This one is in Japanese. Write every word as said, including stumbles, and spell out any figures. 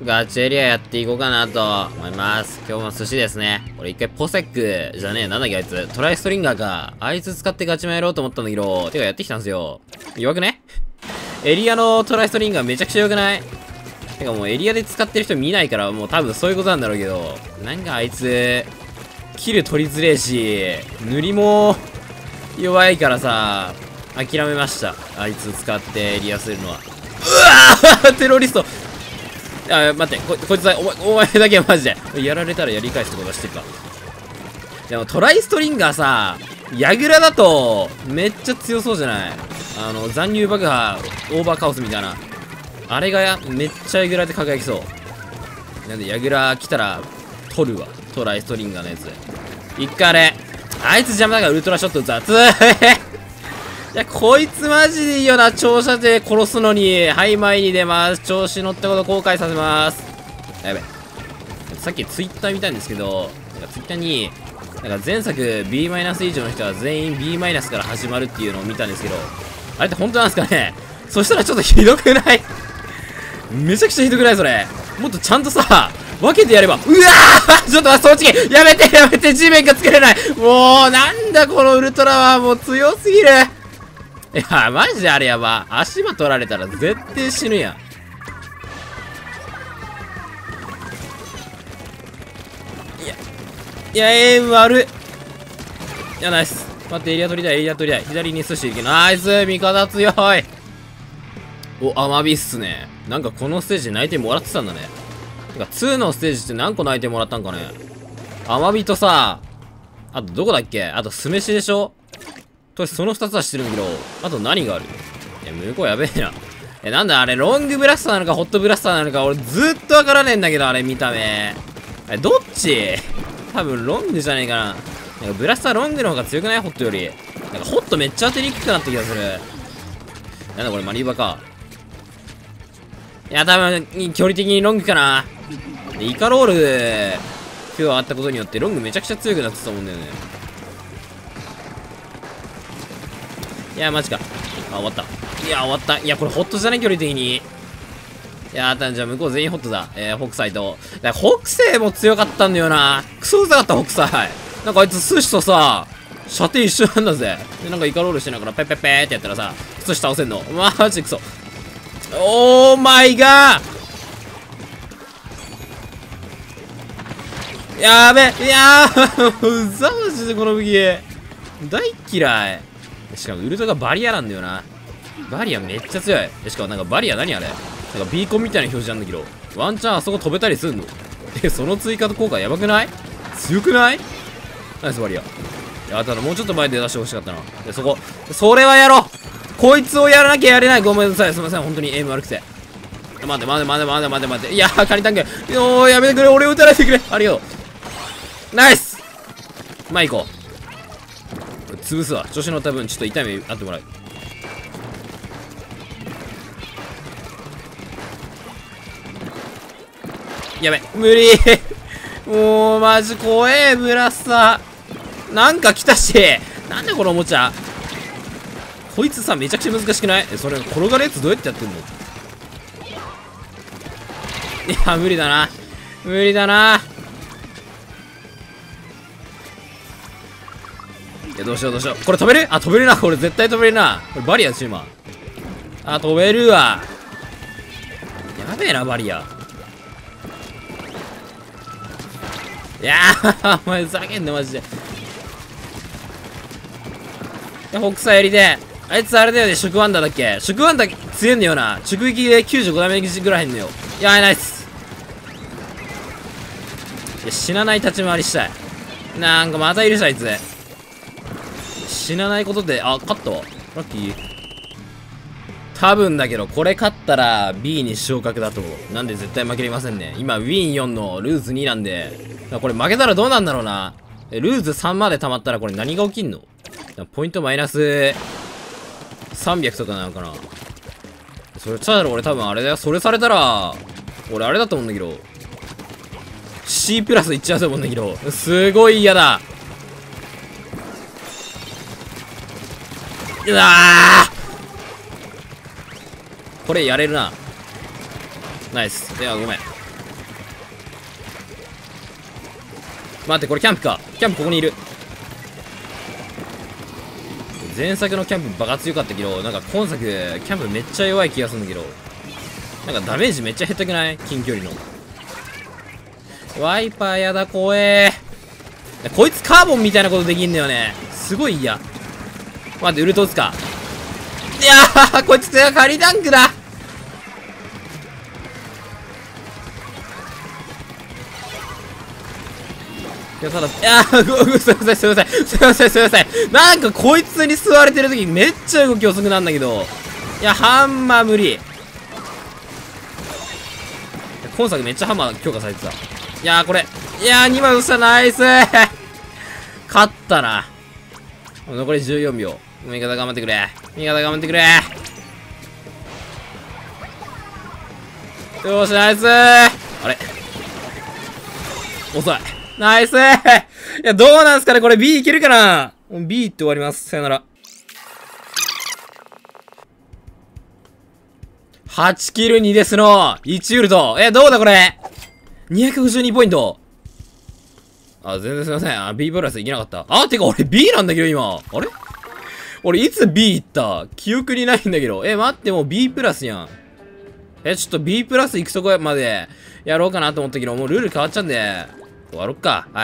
ガチエリアやっていこうかなと思います。今日も寿司ですね。俺一回ポセックじゃねえ、なんだっけあいつ。トライストリンガーか。あいつ使ってガチマやろうと思ったんだけど、てかやってきたんですよ。弱くねエリアのトライストリンガーめちゃくちゃ弱くない？てかもうエリアで使ってる人見ないから、もう多分そういうことなんだろうけど、なんかあいつ、キル取りづれえし、塗りも弱いからさ、諦めました。あいつ使ってエリアするのは。うわーテロリストあ、待って、こ、こいつは、お前、お前だけはマジで。やられたらやり返すってことは知ってるか。でも、トライストリンガーさ、ヤグラだと、めっちゃ強そうじゃない？あの、残留爆破、オーバーカオスみたいな。あれが、めっちゃヤグラで輝きそう。なんで、ヤグラ来たら、取るわ。トライストリンガーのやつ。一回あれ。あいつ邪魔だからウルトラショット雑いや、こいつマジでいいよな。長射程殺すのに。はい、前に出ます。調子乗ったこと後悔させます。やべ。さっきツイッター見たんですけど、なんかツイッターに、なんか前作 ビー 以上の人は全員 ビー から始まるっていうのを見たんですけど、あれって本当なんですかね？そしたらちょっとひどくない？めちゃくちゃひどくないそれ。もっとちゃんとさ、分けてやれば。うわーちょっと待って、そっちにやめてやめて地面が作れない。もう、なんだこのウルトラはもう強すぎる。いや、マジであれやば。足場取られたら絶対死ぬやん。いや、いや、エイム悪い。いや、ナイス。待って、エリア取りたい、エリア取りたい。左に寿司いけナイス味方強いお、アマビっすね。なんかこのステージ内定もらってたんだね。てか、ツーのステージって何個内定もらったんかね。アマビとさ、あとどこだっけあと酢飯でしょとりあえずそのふたつは知ってるんだけど、あと何がある？え、向こうやべえな。え、なんだあれ、ロングブラスターなのか、ホットブラスターなのか、俺ずっとわからねえんだけど、あれ見た目。え、どっち？多分ロングじゃねえかな。なんかブラスターロングの方が強くない？ホットより。なんかホットめっちゃ当てにくくなった気がする。なんだこれ、マリーバか。いや、多分、距離的にロングかな。イカロール、今日あったことによって、ロングめちゃくちゃ強くなってたと思うんだよね。いや、マジか。あ、終わった。いや、終わった。いや、これホットじゃね距離的に。いや、あったんじゃ、向こう全員ホットだ。えー、北斎と。だから北西も強かったんだよな。クソうざかった、北斎。なんかあいつ寿司とさ、射程一緒なんだぜ。で、なんかイカロールしてながら、ペッペッペーってやったらさ、寿司倒せんの。マジでクソ。オーマイガーやべいやーうざマジでこの武器。大嫌い。しかもウルトがバリアなんだよな。バリアめっちゃ強い。しかもなんかバリア何あれなんかビーコンみたいな表示なんだけど、ワンチャンあそこ飛べたりすんの？え、その追加と効果やばくない？強くない？ナイスバリア。いや、ただもうちょっと前で出してほしかったな。で、そこ。それはやろうこいつをやらなきゃやれない。ごめんなさい。すみません。本当にエイム悪くて。待て待て待て待て待て待て。いやー、カニタンク。よー、やめてくれ。俺を撃たないでくれ。ありがとう。ナイスまあ、行こう。潰すわ。調子乗った分、ちょっと痛い目あってもらう。やべ、無理もう、マジ怖え、ブラスター。なんか来たし。なんでこのおもちゃこいつさ、めちゃくちゃ難しくない？え、それ、転がるやつどうやってやってんの？いや、無理だな。無理だな。いや、どうしようどうしよう。これ飛べる？あ、飛べるな。これ絶対飛べるな。これバリアでしょ、今。あ、飛べるわ。やべえな、バリア。いやー、お前ふざけんな、マジで。いや、北斎やりで。あいつあれだよね、食ワンダーだっけ？食ワンダー強いんだよな。直撃できゅうじゅうごダメージぐらいんだよ。いやー、ナイス。いや、死なない立ち回りしたい。なんかまたいるし、あいつ。死なないことで、あ、勝ったわ。ラッキー。多分だけど、これ勝ったら ビー に昇格だと思う。なんで絶対負けれませんね。今、ウィンよんのルーズになんで。これ負けたらどうなんだろうな。ルーズさんまで溜まったらこれ何が起きんの？ポイントマイナスさんびゃくとかなのかな。それしたら俺多分あれだよ。それされたら、俺あれだと思うんだけど。C プラスいっちゃうと思うんだけど。すごい嫌だ。うわーこれやれるな。ナイス。いや、ごめん。 待って、これキャンプか。キャンプここにいる。前作のキャンプバカ強かったけど、なんか今作、キャンプめっちゃ弱い気がするんだけど。なんかダメージめっちゃ減ったくない？近距離の。ワイパーやだ、怖えー。こいつカーボンみたいなことできんだよね。すごい嫌。待って、ウルト打つか。いやー、こいつカリダンクだ。いや、ただ、いやー、ごめん、すいません、すいません、すいません、すいません。なんかこいつに吸われてるときめっちゃ動き遅くなんだけど。いや、ハンマー無理。今作めっちゃハンマー強化されてた。いやー、これ。いやー、にまい押した、ナイスー勝ったな。残りじゅうよんびょう。味方頑張ってくれ。味方頑張ってくれ。よーし、ナイスーあれ遅い。ナイスーいや、どうなんすかねこれ B いけるかな ?B って終わります。さよなら。はちキルにですのいちウルト。え、どうだこれ ?にひゃくごじゅうに ポイント。あ、全然すいません。あ、B プラスいけなかった。あ、てか俺 B なんだけど今。あれ俺いつ B 行った記憶にないんだけど。え、待ってもう B プラスやん。え、ちょっと B プラス行くとこまでやろうかなと思ったけど、もうルール変わっちゃうんで、終わろっか。はい。